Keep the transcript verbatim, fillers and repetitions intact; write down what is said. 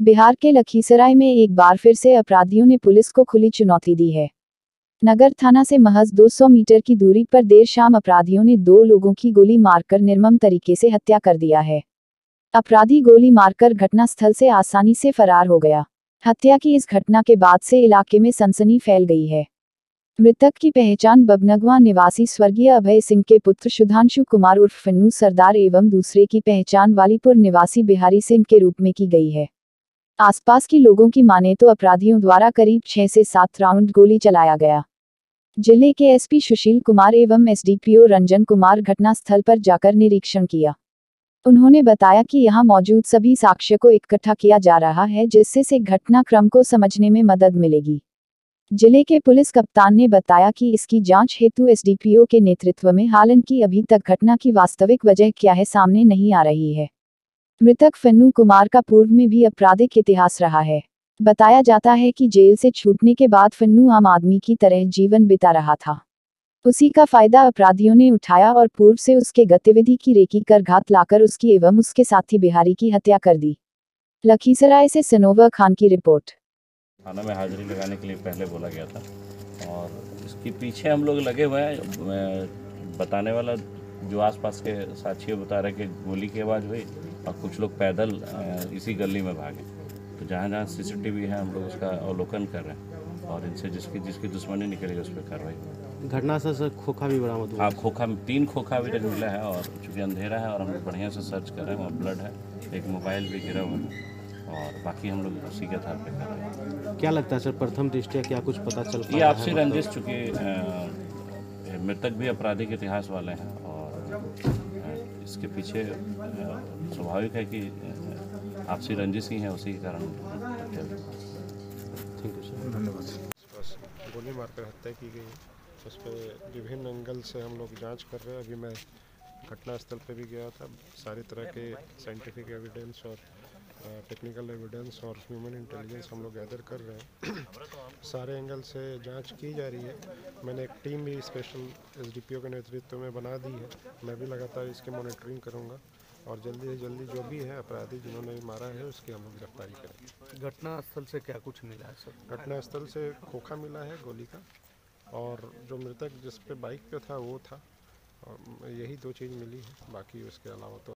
बिहार के लखीसराय में एक बार फिर से अपराधियों ने पुलिस को खुली चुनौती दी है। नगर थाना से महज दो सौ मीटर की दूरी पर देर शाम अपराधियों ने दो लोगों की गोली मारकर निर्मम तरीके से हत्या कर दिया है। अपराधी गोली मारकर घटनास्थल से आसानी से फरार हो गया। हत्या की इस घटना के बाद से इलाके में सनसनी फैल गई है। मृतक की पहचान बबनगवा निवासी स्वर्गीय अभय सिंह के पुत्र सुधांशु कुमार उर्फ फन्नू सरदार एवं दूसरे की पहचान वालीपुर निवासी बिहारी सिंह के रूप में की गई है। आसपास की लोगों की माने तो अपराधियों द्वारा करीब छह से सात राउंड गोली चलाया गया। जिले के एसपी सुशील कुमार एवं एसडीपीओ रंजन कुमार घटनास्थल पर जाकर निरीक्षण किया। उन्होंने बताया कि यहां मौजूद सभी साक्ष्य को इकट्ठा किया जा रहा है, जिससे से घटनाक्रम को समझने में मदद मिलेगी। जिले के पुलिस कप्तान ने बताया कि इसकी जांच हेतु एसडीपीओ के नेतृत्व में हालांकि अभी तक घटना की वास्तविक वजह क्या है सामने नहीं आ रही है। मृतक फन्नू कुमार का पूर्व में भी आपराधिक इतिहास रहा है। बताया जाता है कि जेल से छूटने के बाद फन्नू आम आदमी की तरह जीवन बिता रहा था। उसी का फायदा अपराधियों ने उठाया और पूर्व से उसके गतिविधि की रेकी कर घात लाकर उसकी एवं उसके साथी बिहारी की हत्या कर दी। लखीसराय से सनोवर खान की रिपोर्ट। थाना में हाजिरी लगाने के लिए पहले बोला गया था और इसके पीछे हम लोग लगे हुए हैं। बताने वाला जो आसपास के साक्षी बता रहे कि गोली की आवाज़ हुई और कुछ लोग पैदल इसी गली में भागे। तो जहाँ जहाँ सीसीटीवी है हम लोग उसका अवलोकन कर रहे हैं और इनसे जिसकी जिसकी दुश्मनी निकलेगी उस पर कार्रवाई। घटना से सर खोखा भी बरामद हुआ? हाँ, खोखा तीन खोखा अभी तक मिला है और चूँकि अंधेरा है और हम लोग बढ़िया से सर्च कर रहे हैं। वहाँ ब्लड है, एक मोबाइल भी गिरा हुआ है और बाकी हम लोग उसी के आधार पर कर रहे हैं। क्या लगता है सर, प्रथम दृष्टया क्या कुछ पता चल पाया? ये आपसी रंजिश, चूँकि मृतक भी आपराधिक इतिहास वाले हैं और इसके पीछे स्वाभाविक है कि आपसी रंजिश ही है, उसी के कारण। Thank you sir. धन्यवाद। गोली मारकर हत्या की गई, उस पर विभिन्न एंगल से हम लोग जांच कर रहे हैं। अभी मैं घटनास्थल पे भी गया था। सारी तरह के साइंटिफिक एविडेंस और टेक्निकल एविडेंस और ह्यूमन इंटेलिजेंस हम लोग गैदर कर रहे हैं। सारे एंगल से जांच की जा रही है। मैंने एक टीम भी स्पेशल एसडीपीओ के नेतृत्व में बना दी है। मैं भी लगातार इसकी मॉनिटरिंग करूंगा और जल्दी से जल्दी जो भी है अपराधी जिन्होंने मारा है उसकी हम लोग गिरफ्तारी करेंगे। घटनास्थल से क्या कुछ मिला है सर? घटनास्थल से खोखा मिला है गोली का और जो मृतक जिस पे बाइक पे था वो था, और यही दो चीज़ मिली है। बाकी उसके अलावा तो